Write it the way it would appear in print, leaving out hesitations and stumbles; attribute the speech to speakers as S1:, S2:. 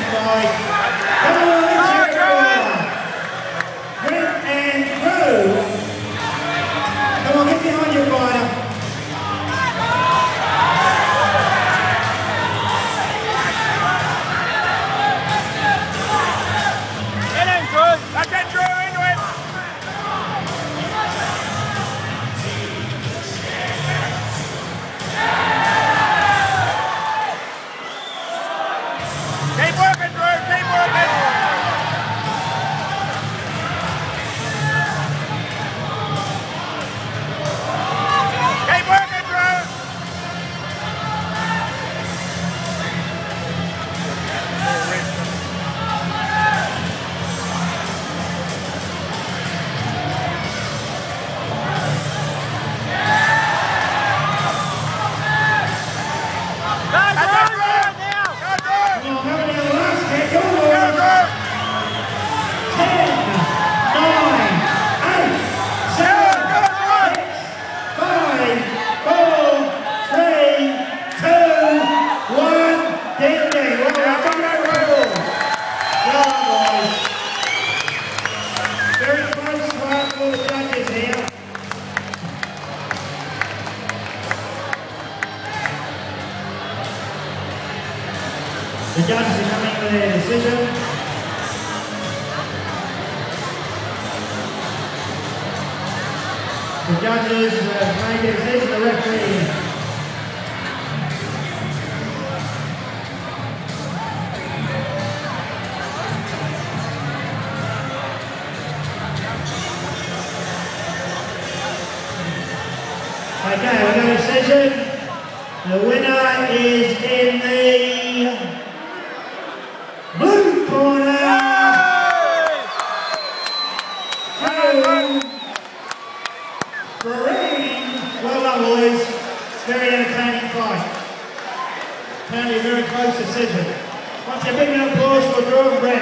S1: fight. Come on, let's hear it everyone. Brent and Drew. Come on, get behind your fighter.
S2: Get in, Drew. Let's get Drew into it. Keep working, Drew. Keep working. Keep working, Drew.
S1: The judges are coming with their decision. The judges have made their decision. The referee. Okay, we've got a decision. The winner is in the blue corner. Well done, boys. Very entertaining fight. Apparently a very close decision. Once again, big applause for Drew and Brett.